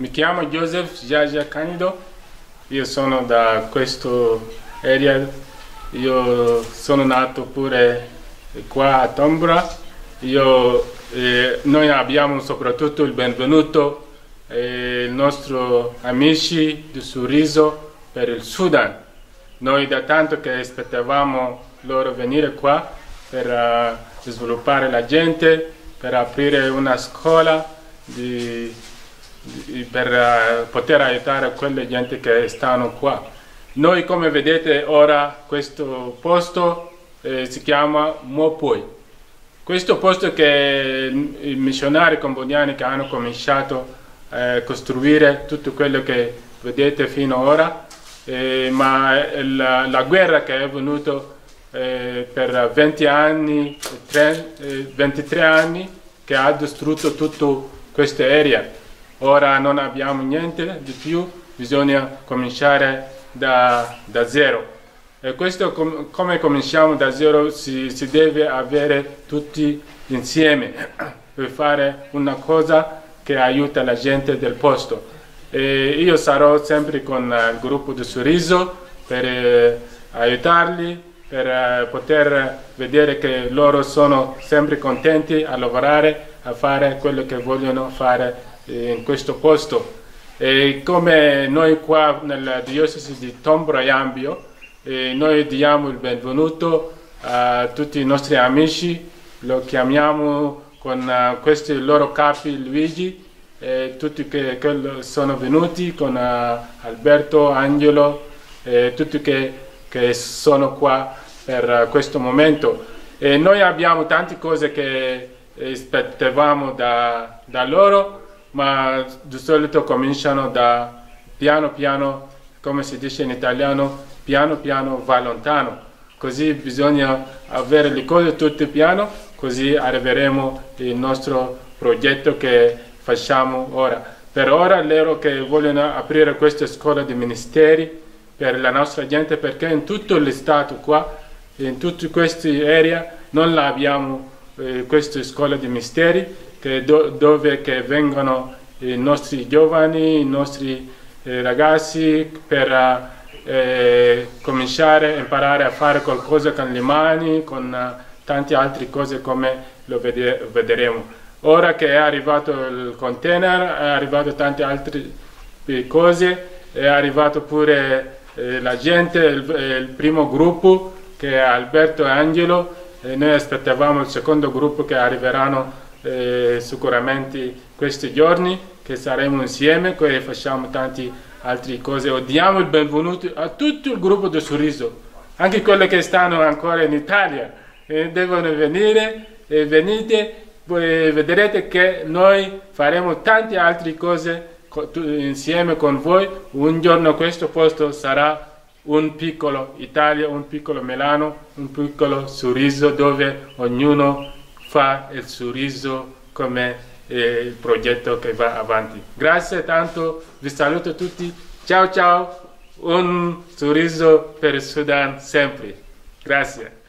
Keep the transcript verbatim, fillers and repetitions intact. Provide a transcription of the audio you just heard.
Mi chiamo Joseph Jaja Candido, io sono da questa area, io sono nato pure qua a Tombra. Io, eh, noi abbiamo soprattutto il benvenuto ai eh, nostri amici di Sorriso per il Sudan. Noi da tanto che aspettavamo loro venire qua per uh, sviluppare la gente, per aprire una scuola di, di, per uh, poter aiutare quelle gente che stanno qua. Noi, come vedete ora, questo posto eh, si chiama Mopoi. Questo posto che i missionari cambodiani che hanno cominciato a eh, costruire tutto quello che vedete fino ad ora, eh, ma la, la guerra che è venuta eh, per venti anni, tre, eh, ventitré anni, che ha distrutto tutta questa area. Ora non abbiamo niente di più, bisogna cominciare da, da zero. E questo, com come cominciamo da zero, si, si deve avere tutti insieme per fare una cosa che aiuta la gente del posto. E io sarò sempre con il gruppo di Sorriso per eh, aiutarli, per eh, poter vedere che loro sono sempre contenti a lavorare, a fare quello che vogliono fare eh, in questo posto. E come noi qua nella diocesi di Tombra e Yambio, e noi diamo il benvenuto a tutti i nostri amici, lo chiamiamo con uh, questi loro capi Luigi, e tutti che, che sono venuti con uh, Alberto, Angelo, e tutti che, che sono qua per uh, questo momento. E noi abbiamo tante cose che aspettavamo da, da loro, ma di solito cominciano da piano piano, come si dice in italiano, piano piano va lontano. Così bisogna avere le cose tutte piano, così arriveremo al nostro progetto che facciamo ora. Per ora loro che vogliono aprire questa scuola di ministeri per la nostra gente, perché in tutto lo stato qua, in tutte queste aree non abbiamo eh, questa scuola di ministeri che do, dove che vengono i nostri giovani, i nostri eh, ragazzi per eh, cominciare a imparare a fare qualcosa con le mani, con uh, tante altre cose come lo vede, vedremo. Ora che è arrivato il container, è arrivato tante altre cose, è arrivato pure eh, la gente, il, il primo gruppo che è Alberto e Angelo, e noi aspettavamo il secondo gruppo che arriveranno eh, sicuramente questi giorni, che saremo insieme, che facciamo tante altre cose. O diamo il benvenuto a tutto il gruppo di Sorriso, anche quelli che stanno ancora in Italia, e devono venire, e venite, voi vedrete che noi faremo tante altre cose insieme con voi. Un giorno questo posto sarà un piccolo Italia, un piccolo Milano, un piccolo Sorriso, dove ognuno fa il sorriso come eh, il progetto che va avanti. Grazie tanto, vi saluto tutti, ciao ciao, un sorriso per il Sudan sempre. Grazie.